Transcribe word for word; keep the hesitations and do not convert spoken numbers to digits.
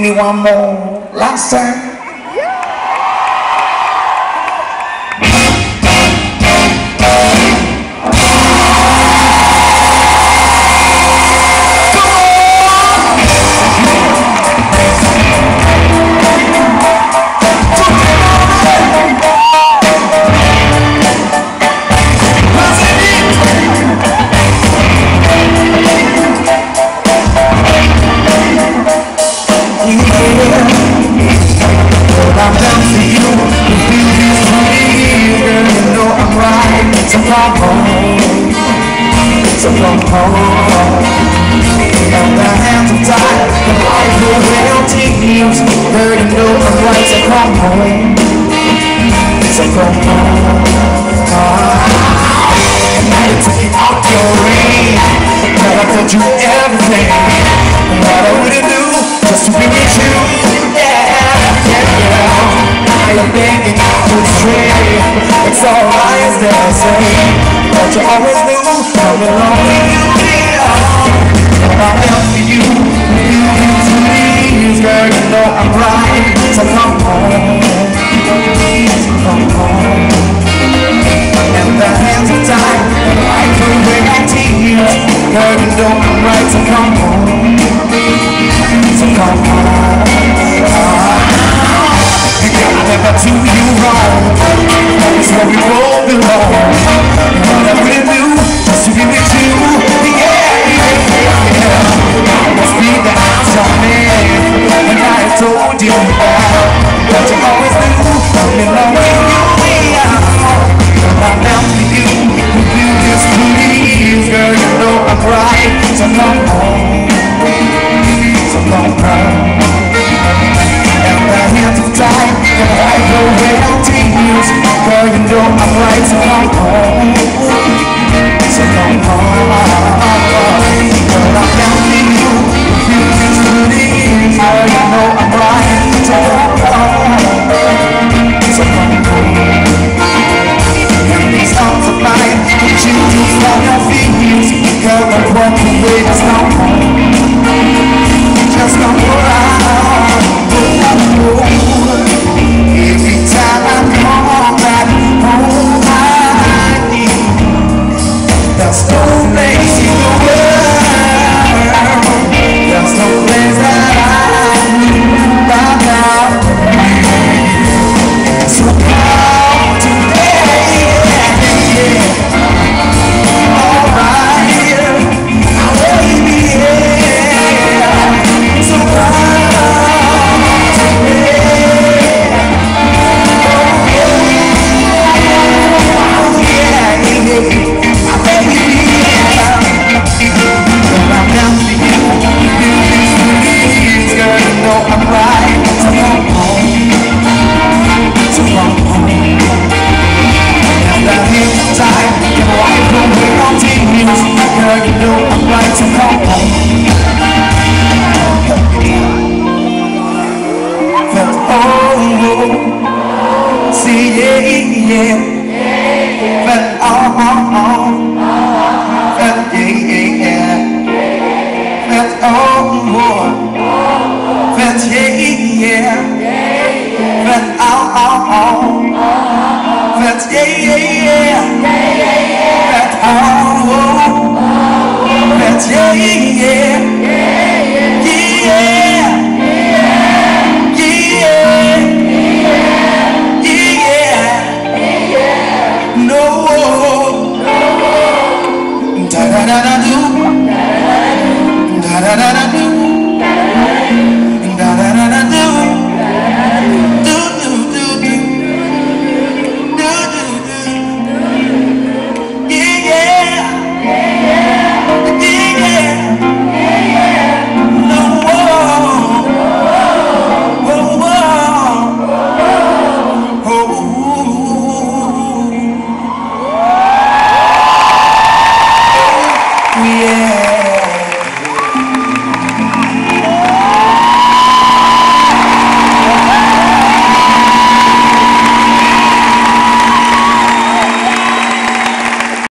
me one more last time. I'm down for you, you feel this way, girl, you know I'm right. So come home, so come home. And the hands are tied, the life will well tears, girl, you know I'm right. So come home, so come home. Ah, and now you're taking out your ring, girl, I told you everything, what I wouldn't do just to be with you. I'm begging to stray. It's all lies that I say, but you always knew I'm alone with you. I'm down for you, you need to leave, girl. You know I'm right, so come home, come home. And the hands are tied, and I can bring out tears, girl. You know I'm right, so come home, so come home. I never do you wrong, it's where we both belong. What I really do, just to be with you. Yeah, yeah, yeah. I must be the answer man, and I told you that, but you always knew I'm in love with you. Yeah, I'm down for you, you just please, girl, you know I'm right. So come home, so come home. And the hands are tied, and I go without tears, girl, you know I'm right. So come home, so come home. Girl, I'm down for you, you just please, girl, you know I'm right. So come home, so come home. And these arms are mine, put you just on your feet, girl, don't walk away, just come home, just come home. Every time I come back home, I need, there's no place in the world, there's no place that I need right now. So come today, yeah, alright, baby, yeah. So come. Yeah, yeah, yeah.